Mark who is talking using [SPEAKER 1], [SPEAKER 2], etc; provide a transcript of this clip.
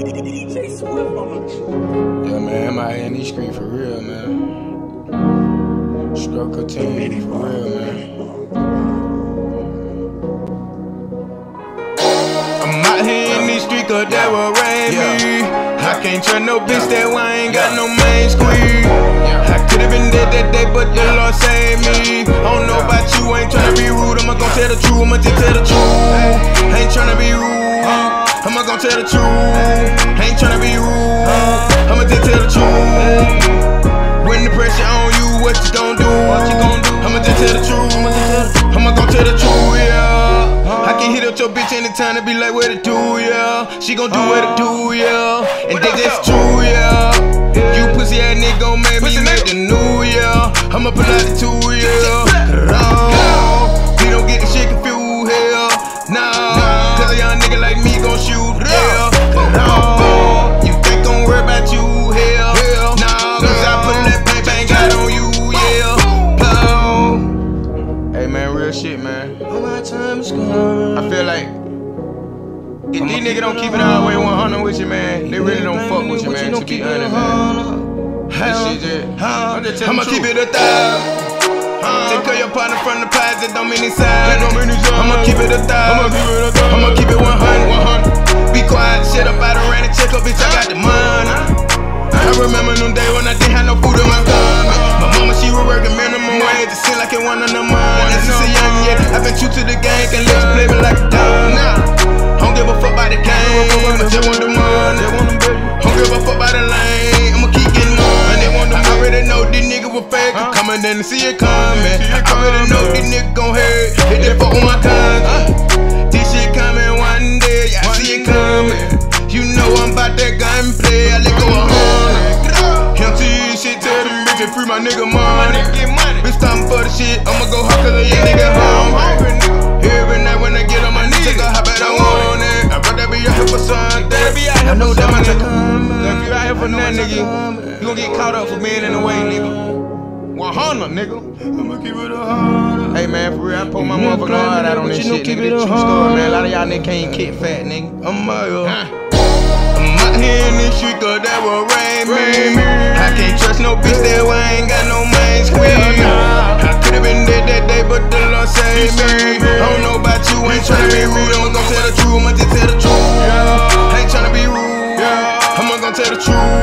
[SPEAKER 1] Yeah, man, I'm out here in these streets for real, man. Struggle team, for real, man. I'm out here in these streets cause that will rain me. I can't trust no bitch that I ain't got no main squeeze. I could've been dead that day, but the Lord saved me. I don't know about you, I ain't tryna be rude. I'ma gon' tell the truth, I'ma just tell the truth. I ain't tryna be rude, I'ma gon' tell the truth. I ain't tryna be rude, I'ma just tell the truth. When the pressure on you, what you gon' do? I'ma just tell the truth, I'ma gon' tell the truth, yeah. I can hit up your bitch anytime and be like, what it do, yeah. She gon' do what it do, yeah. And that's just true, yeah. You pussy ass nigga gon' make me make the new year. I'ma pull out the 2, yeah. We don't get the shit confused, hell. Nah, cause a young nigga like me gon' shoot, hell. You think gon' worry about you, hell. Nah, cause I put that bang bang out on you, yeah. Hey man, real shit, man. I feel like if these niggas don't keep it all the way 100 with you, man, they really don't fuck with you, man, to be honest, man. This shit just, I'ma keep it 1,000. Take care your partner from the pies, that don't mean it's side. I'ma keep it 1,000. I'ma keep it 100. Be quiet, shut up, I done ran and check up, bitch, I got the money. I remember them days when I didn't have no food in my stomach. My mama, she was working minimum wage, it seemed like it wasn't enough money. Since a young year, I've been true to the game, can let you play me like a dumb. Don't give a fuck about the game, I just want the money. Don't give a fuck about the lane, I'ma keep getting money. I already know these niggas were fake, I'm coming in to see it coming. I already know these niggas gon' hate, they fuck with my country. This shit coming one day, I see it coming. You know I'm about that gunplay, I let go of 100. Can't tell you shit, tell them bitches free my nigga money. Bitch time for the shit, I'ma go hard cause a young nigga hungry. Every night when I get on my knees, I bet I want it. I'd rather be out here for something. I know that my nigga. If you out here for nothing, nigga, you gon' get caught up for being in the way, nigga. 100, nigga. I'ma keep it 100. Hey man, for real, I pull my motherfucking heart out on this shit, nigga. This true story, man. A lot of y'all niggas can't get fat, nigga. I'm out here in this street cause that will rain me. I can't trust no bitch that I ain't got no main squeeze. I could've been dead that day, but the Lord saved me. I don't know about you, I ain't tryna be rude. I'ma gon' tell the truth, I'ma just tell the truth. I ain't tryna be rude, I'ma gon' tell the truth.